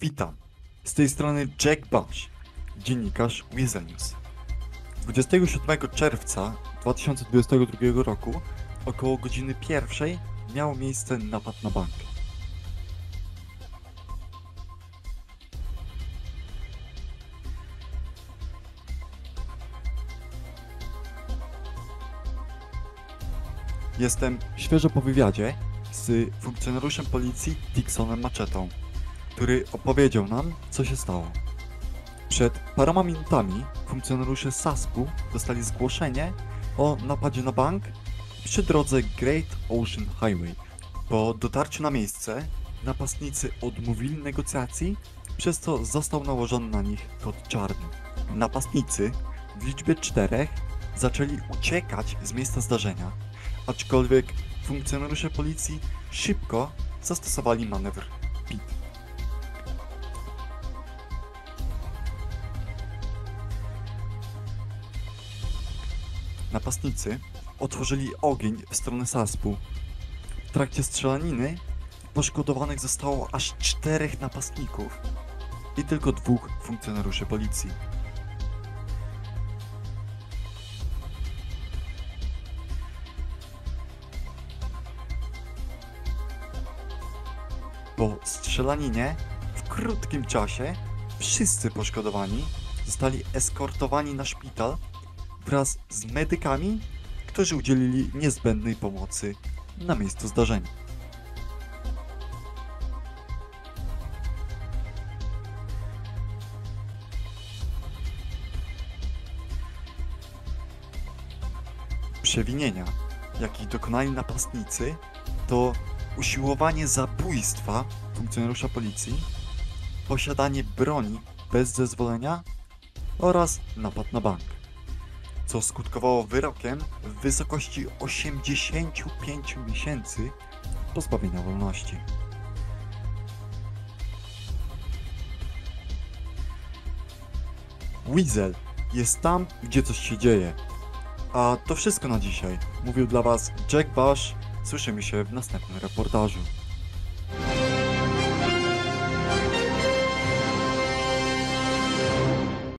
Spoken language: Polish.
Witam, z tej strony Jack Bash, dziennikarz Weasel News. 27 czerwca 2022 roku około godziny 1 miał miejsce napad na bank. Jestem świeżo po wywiadzie z funkcjonariuszem policji Dixonem Maczetą, który opowiedział nam, co się stało. Przed paroma minutami funkcjonariusze SASP-u dostali zgłoszenie o napadzie na bank przy drodze Great Ocean Highway. Po dotarciu na miejsce napastnicy odmówili negocjacji, przez co został nałożony na nich kod czarny. Napastnicy w liczbie 4 zaczęli uciekać z miejsca zdarzenia, aczkolwiek funkcjonariusze policji szybko zastosowali manewr PIT. Napastnicy otworzyli ogień w stronę SASP-u. W trakcie strzelaniny poszkodowanych zostało aż 4 napastników i tylko 2 funkcjonariuszy policji. Po strzelaninie w krótkim czasie wszyscy poszkodowani zostali eskortowani na szpital wraz z medykami, którzy udzielili niezbędnej pomocy na miejscu zdarzenia. Przewinienia, jakich dokonali napastnicy, to usiłowanie zabójstwa funkcjonariusza policji, posiadanie broni bez zezwolenia oraz napad na bank, co skutkowało wyrokiem w wysokości 85 miesięcy pozbawienia wolności. Weasel jest tam, gdzie coś się dzieje. A to wszystko na dzisiaj. Mówił dla Was Jack Bash. Słyszymy się w następnym reportażu.